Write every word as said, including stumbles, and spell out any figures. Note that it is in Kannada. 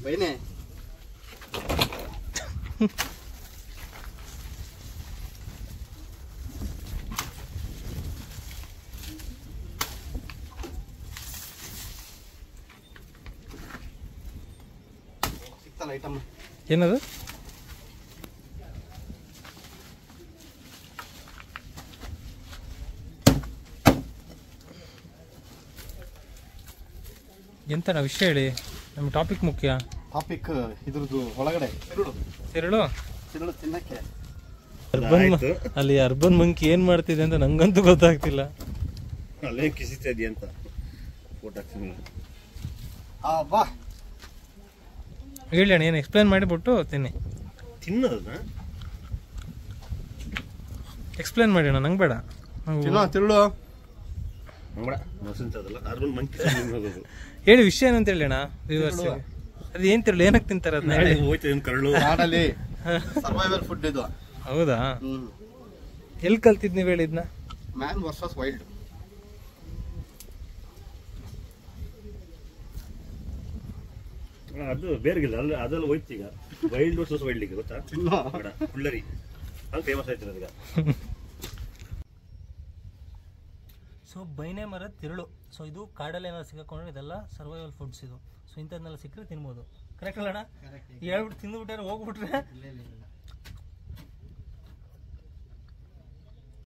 ಬೈನೆ ಸಿಕ್ತಲ್ಲ ಐಟಮ್ ಏನದು ಎಂತಣ್ಣ ವಿಷಯ ಹೇಳಿ ನಮ್ಮ ಟಾಪಿಕ್ ಮುಖ್ಯ ಟಾಪಿಕ್ ಇದ್ರದ್ದು ಒಳಗಡೆ ತಿರುಳು ತಿರುಳು ತಿರುಳು ತಿನ್ನಕ್ಕೆ ಅರ್ಬನ್ ಅಲ್ಲಿ ಅರ್ಬನ್ ಮಂಕಿ ಏನ್ ಮಾಡ್ತಿದೆ ಅಂತ ನಂಗಂತೂ ಗೊತ್ತಾಗ್ತಿಲ್ಲ ಅಲ್ಲೇ ಕಿಸಿತಾ ಇದೆಯಾ ಅಂತ ಫೋಟೋ ಹಾಕ್ತೀನಿ ಆ ಬಾ ಹೇಳಿ ಅಣ್ಣ ಏನು ಎಕ್ಸ್ಪ್ಲೇನ್ ಮಾಡಿಬಿಟ್ಟು ತಿನ್ನಿ ತಿನ್ನೋದನ್ನ ಎಕ್ಸ್ಪ್ಲೇನ್ ಮಾಡಿ ಅಣ್ಣ ನಂಗೆ ಬೇಡ ತಿನ್ನೋ ತಿರುಳು ಬೇಡ ಮಸಂತದಲ್ಲ ಅರ್ಬನ್ ಮಂಕಿ ತಿನ್ನೋದು ಹೇಳಿ ವಿಷಯ ಏನಂತ ಹೇಳಿ ಅಣ್ಣ ವ್ಯೂವರ್ಸ್ ಅದು ಏನ್ ತಿರುಳು ಏನಕ್ಕೆ ತಿಂತಾರೆ ಅದನ್ನ ಹೇಳಿ ಹೋಯ್ತು ಕರಳು ಕಾಡಲ್ಲಿ ಸರ್ವೈವಲ್ ಫುಡ್ ಇದು ಹೌದಾ ಹ್ಮ್ ಎಲ್ಲಿ ಕಲ್ತಿದ್ ನೀವು ಹೇಳಿದ್ನ ಮ್ಯಾನ್ ವರ್ಸಸ್ ವೈಲ್ಡ್ ಅದು ಬೇರೆಗಿಲ್ಲ ಅಲ್ಲ ಅದೆಲ್ಲ ಹೋಯ್ತು ಈಗ ವೈಲ್ಡ್ ವರ್ಸಸ್ ವೈಲ್ಡ್ ಗೊತ್ತಾ ತಿನ್ನೋ ಬೇಡ ಕುಳ್ಳರಿ ಅದು ಫೇಮಸ್ ಆಯ್ತು ಅದೀಗ ಸೊ ಬೈನೆ ಮರದ ತಿರುಳು ಸೊ ಇದು ಕಾಡಲ್ಲಿ ಏನಾದ್ರು ಸಿಕ್ಕಾಕೊಂಡ್ರೆ ಇದೆಲ್ಲ ಸರ್ವೈವಲ್ ಫುಡ್ಸ್ ಇದು ಸೊ ಇಂಥದ್ನೆಲ್ಲ ಸಿಕ್ಕರೆ ತಿನ್ಬೋದು ಕರೆಕ್ಟ್ ಅಲ್ಲ ಅಣ್ಣ ಹೇಳ್ಬಿಟ್ಟು ತಿಂದುಬಿಟ್ರೆ ಹೋಗ್ಬಿಟ್ರೆ